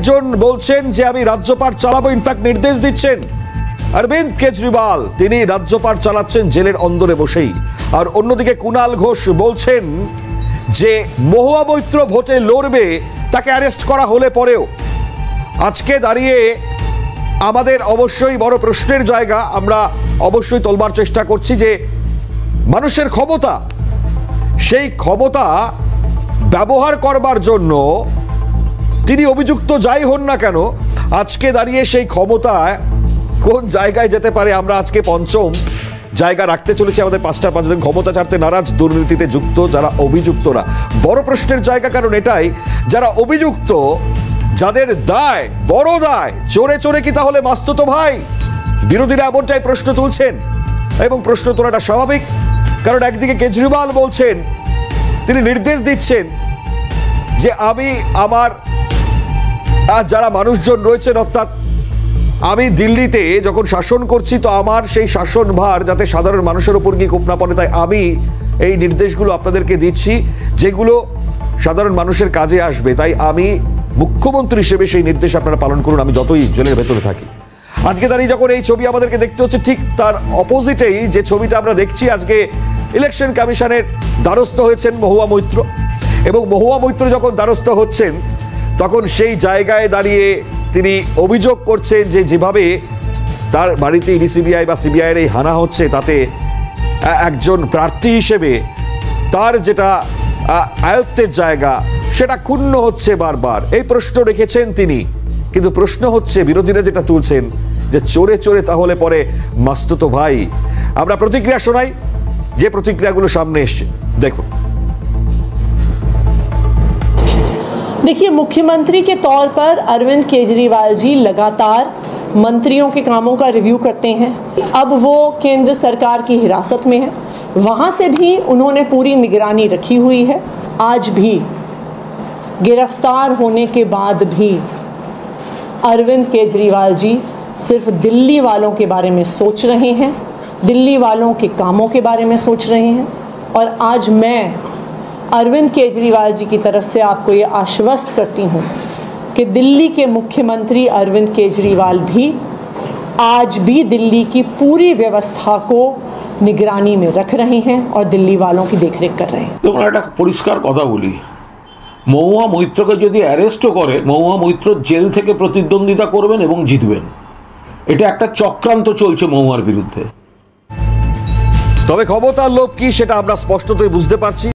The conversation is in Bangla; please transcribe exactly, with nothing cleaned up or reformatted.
একজন বলছেন যে আমি রাজ্যপাট চালাবো, ইনফ্যাক্ট নির্দেশ দিচ্ছেন অরবিন্দ কেজরিওয়াল, তিনি রাজ্যপাট চালাচ্ছেন জেলের অন্দরে বসেই। আর অন্যদিকে কুণাল ঘোষ বলছেন যে মহুয়া মৈত্র ভোটে লড়বে, তাকে অ্যারেস্ট করা হলে পরেও। আজকে দাঁড়িয়ে আমাদের অবশ্যই বড় প্রশ্নের জায়গা, আমরা অবশ্যই তোলবার চেষ্টা করছি যে মানুষের ক্ষমতা, সেই ক্ষমতা ব্যবহার করবার জন্য তিনি অভিযুক্ত যাই হন না কেন, আজকে দাঁড়িয়ে সেই ক্ষমতা কোন জায়গায় যেতে পারে। আমরা আজকে পঞ্চম জায়গা রাখতে চলেছি আমাদের পাঁচটা পাঁচ দিন ক্ষমতা ছাড়তে নারাজ, দুর্নীতিতে যুক্ত যারা অভিযুক্তরা। বড় প্রশ্নের জায়গা কারণ এটাই, যারা অভিযুক্ত, যাদের দায়, বড় দায়, চোরে চোরে কি তাহলে মাস্তুতো ভাই? বিরোধীরা এমনটাই প্রশ্ন তুলছেন এবং প্রশ্ন তোলাটা স্বাভাবিক, কারণ একদিকে কেজরিওয়াল বলছেন, তিনি নির্দেশ দিচ্ছেন যে আমি আমার যারা মানুষজন রয়েছেন, অর্থাৎ আমি দিল্লিতে যখন শাসন করছি তো আমার সেই শাসন ভার যাতে সাধারণ মানুষের উপর গিয়ে কোপ না পড়ে, তাই আমি এই নির্দেশগুলো আপনাদেরকে দিচ্ছি যেগুলো সাধারণ মানুষের কাজে আসবে। তাই আমি মুখ্যমন্ত্রী হিসেবে সেই নির্দেশ আপনারা পালন করুন, আমি যতই জেলের ভেতরে থাকি। আজকে দাঁড়িয়ে যখন এই ছবি আমাদেরকে দেখতে হচ্ছে, ঠিক তার অপোজিটেই যে ছবিটা আমরা দেখছি, আজকে ইলেকশন কমিশনের দ্বারস্থ হয়েছেন মহুয়া মৈত্র। এবং মহুয়া মৈত্র যখন দ্বারস্থ হচ্ছেন তখন সেই জায়গায় দাঁড়িয়ে তিনি অভিযোগ করছেন যে যেভাবে তার বাড়িতে ইডি সিবিআই বা সিবিআইয়ের এই হানা হচ্ছে, তাতে একজন প্রার্থী হিসেবে তার যেটা আয়ত্তের জায়গা সেটা ক্ষুণ্ণ হচ্ছে বারবার। এই প্রশ্ন রেখেছেন তিনি, কিন্তু প্রশ্ন হচ্ছে বিরোধীরা যেটা তুলছেন যে চোরে চোরে তাহলে পরে মাস্তুতো ভাই। আমরা প্রতিক্রিয়া শোনাই, যে প্রতিক্রিয়াগুলো সামনে এসছে দেখুন। देखिए, मुख्यमंत्री के तौर पर अरविंद केजरीवाल जी लगातार मंत्रियों के कामों का रिव्यू करते हैं। अब वो केंद्र सरकार की हिरासत में है, वहाँ से भी उन्होंने पूरी निगरानी रखी हुई है। आज भी गिरफ्तार होने के बाद भी अरविंद केजरीवाल जी सिर्फ दिल्ली वालों के बारे में सोच रहे हैं, दिल्ली वालों के कामों के बारे में सोच रहे हैं। और आज मैं अरविंद केजरीवाल जी की तरफ से आपको ये आश्वस्त करती हूँ कि दिल्ली के मुख्यमंत्री अरविंद केजरीवाल भी आज भी दिल्ली की पूरी व्यवस्था को निगरानी में रख रहे हैं और दिल्ली वालों की देखरेख कर रहे हैं। দেখুন, একটা পরিষ্কার কথা বলি, মহুয়া মৈত্রকে যদি অ্যারেস্টও করে, মহুয়া মৈত্র জেল থেকে প্রতিদ্বন্দ্বিতা করবেন এবং জিতবেন। এটা একটা চক্রান্ত চলছে মহুয়ার বিরুদ্ধে। তবে ক্ষমতার লোভ কি সেটা আমরা স্পষ্টতই বুঝতে পারছি।